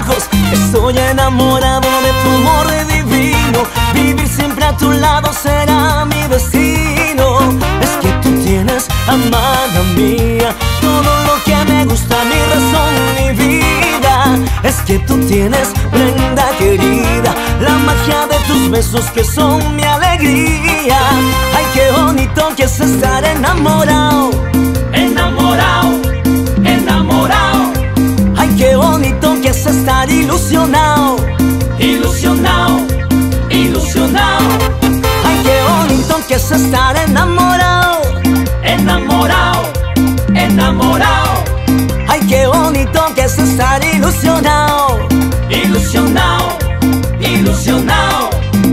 ojos. Estoy enamorado de tu amor divino. Vivir siempre a tu lado será mi destino. Es que tú tienes, amada mía, todo lo que me gusta, mi razón, mi vida. Es que tú tienes, prenda querida, la magia de tus besos que son mi alegría. Ay, qué bonito que es estar enamorado, enamorado, enamorado. Ay, qué bonito que es estar ilusionado, ilusionado, ilusionado. Ay, qué bonito que es estar enamorado, enamorado, enamorado. Ay, qué bonito que es estar ilusionado, ilusionado, ilusionado.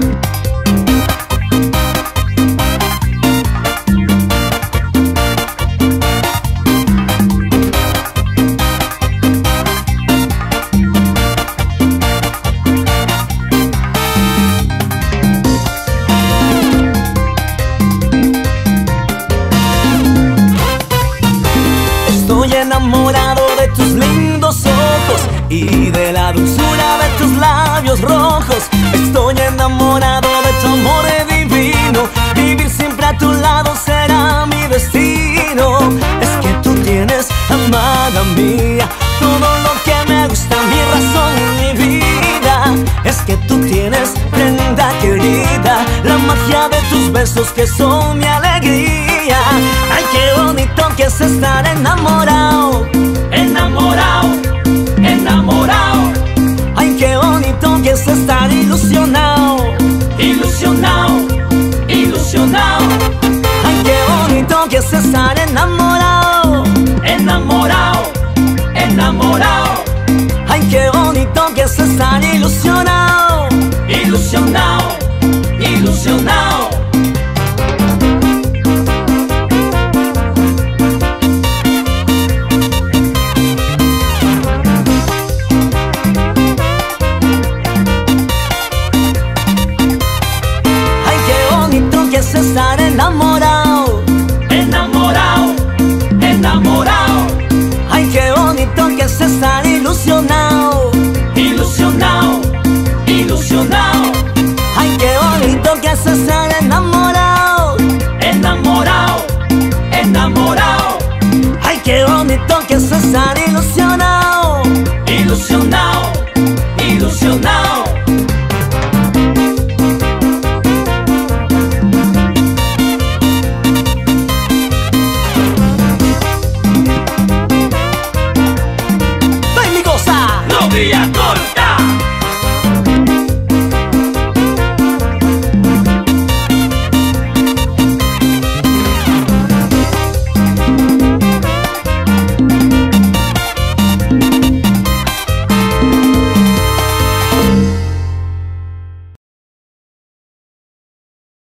Estoy enamorado de tus lindos ojos y de la dulzura de tus labios rojos. Estoy enamorado de tu amor divino. Vivir siempre a tu lado será mi destino. Es que tú tienes, amada mía, todo lo que me gusta, mi razón, mi vida. Es que tú tienes, prenda querida, la magia de tus besos que son mi alegría. Ay, qué bonito que es estar enamorado, enamorado, enamorado. Ay, qué bonito que es estar ilusionado, ilusionado, ilusionado. Ay, qué bonito que es estar enamorado, enamorado, enamorado. Ay, qué bonito que es estar ilusionado, ilusionado, ilusionado. Es estar enamorado, enamorado, enamorado. Ay, qué bonito que es estar ilusionado, ilusionado, ilusionado. Ay, qué bonito que es estar enamorado, enamorado, enamorado. Ay, qué bonito que es estar ilusionado.